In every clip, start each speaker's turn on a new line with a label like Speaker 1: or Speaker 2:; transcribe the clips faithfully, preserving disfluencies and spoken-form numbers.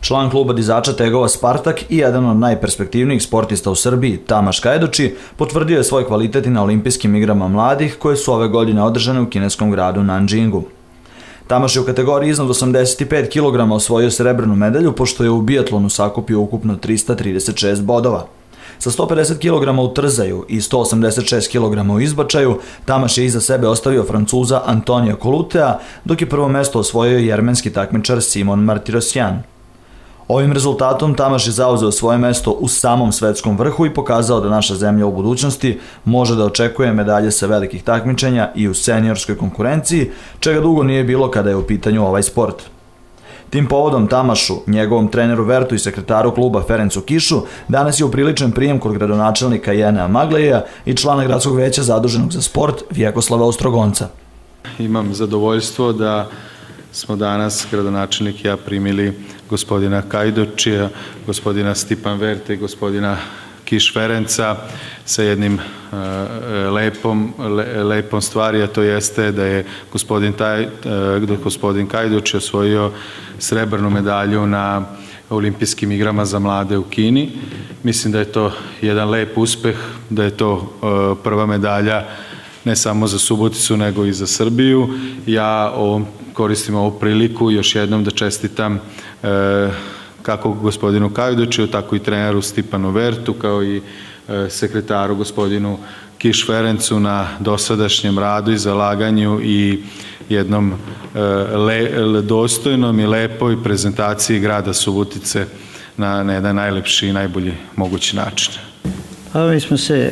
Speaker 1: Član kluba dizača tegova Spartak i jedan od najperspektivnijih sportista u Srbiji, Tamaš Kajdoči, potvrdio je svoj kvalitet i na olimpijskim igrama mladih koje su ove godine održane u kineskom gradu Nanjingu. Tamaš je u kategoriji iznad osamdeset pet kilograma osvojio srebrnu medalju pošto je u bijatlonu sakupio ukupno trista trideset šest bodova. Sa sto pedeset kilograma u trzaju i sto osamdeset šest kilograma u izbačaju, Tamaš je iza sebe ostavio Francuza Antonija Kolutea, dok je prvo mesto osvojio jermenski takmičar Simon Martirosjan. Ovim rezultatom Tamaš je zauzeo svoje mesto u samom svetskom vrhu i pokazao da naša zemlja u budućnosti može da očekuje medalje sa velikih takmičenja i u seniorskoj konkurenciji, čega dugo nije bilo kada je u pitanju ovaj sport. Tim povodom Tamašu, njegovom treneru Vertu i sekretaru kluba Ferencu Kišu danas je upriličen prijem kod gradonačelnika Jenea Magleja i člana gradskog veća zaduženog za sport Vjekoslava Ostrogonca.
Speaker 2: Imam zadovoljstvo da smo danas, gradonačelnik i ja, primili gospodina Kajdočija, gospodina Stipan Verte i gospodina Kiš Ferenca sa jednim lepom, lepom stvari, a to jeste da je gospodin, taj, gospodin Kajdoči osvojio srebrnu medalju na olimpijskim igrama za mlade u Kini. Mislim da je to jedan lep uspeh, da je to prva medalja ne samo za Suboticu, nego i za Srbiju. Ja ovom, koristim ovu priliku još jednom da čestitam e, kako gospodinu Kajdočiju, tako i treneru Stipanu Vertu, kao i e, sekretaru gospodinu Kiš Ferencu na dosadašnjem radu i zalaganju i jednom e, le, dostojnom i lepoj prezentaciji grada Subotice na, na jedan najlepši i najbolji mogući način.
Speaker 3: A mi smo se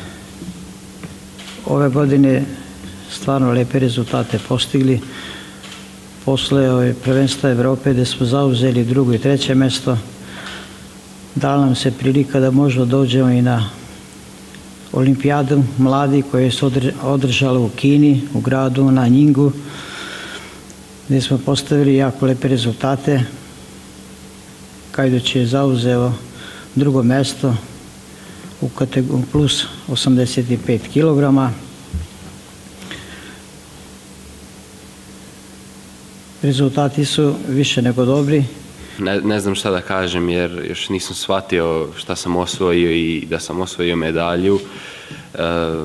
Speaker 3: ove godine stvarno lepe rezultate postigli. Posle ove prvenstva Evrope gde smo zauzeli drugo i treće mesto, dala nam se prilika da možemo dođemo i na olimpijadu mladi koje su održale u Kini, u gradu Nanjingu, gde smo postavili jako lepe rezultate. Kajdoč je zauzeo drugo mesto u kategoriji plus osamdeset pet kilograma. Rezultati su više nego dobri.
Speaker 4: Ne, ne znam šta da kažem jer još nisam shvatio šta sam osvojio i da sam osvojio medalju. E,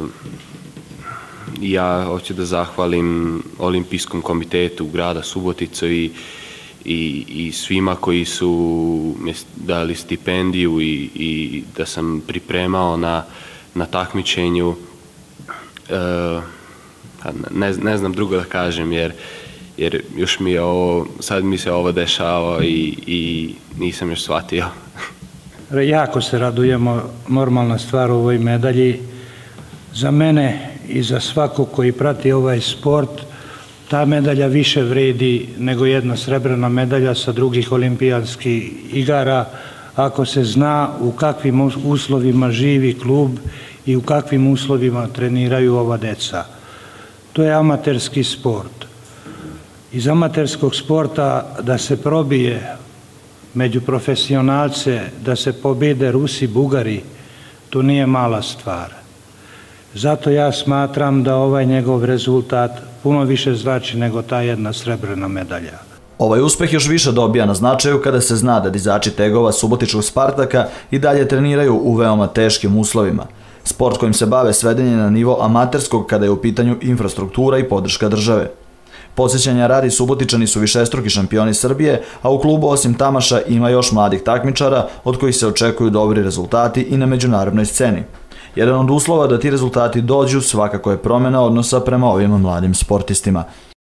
Speaker 4: ja hoću da zahvalim Olimpijskom komitetu grada Suboticu i, i, i svima koji su mi dali stipendiju i, i da sam pripremao na, na takmičenju. E, ne, ne znam drugo da kažem jer jer još mi je ovo, sad mi se ovo dešava i, i nisam još shvatio.
Speaker 5: Jako se radujemo, normalna stvar u ovoj medalji. Za mene i za svakog koji prati ovaj sport, ta medalja više vredi nego jedna srebrna medalja sa drugih olimpijanskih igara, ako se zna u kakvim uslovima živi klub i u kakvim uslovima treniraju ova deca. To je amaterski sport. Iz amaterskog sporta da se probije među profesionalce, da se pobede Rusi, Bugari, to nije mala stvar. Zato ja smatram da ovaj njegov rezultat puno više znači nego ta jedna srebrna medalja.
Speaker 1: Ovaj uspeh još više dobija na značaju kada se zna da dizači tegova subotičkog Spartaka i dalje treniraju u veoma teškim uslovima. Sport kojim se bave sveden je na nivo amaterskog kada je u pitanju infrastruktura i podrška države. Podsjećanja radi, Subotičani su višestruki šampioni Srbije, a u klubu osim Tamaša ima još mladih takmičara od kojih se očekuju dobri rezultati i na međunarodnoj sceni. Jedan od uslova da ti rezultati dođu svakako je promjena odnosa prema ovim mladim sportistima.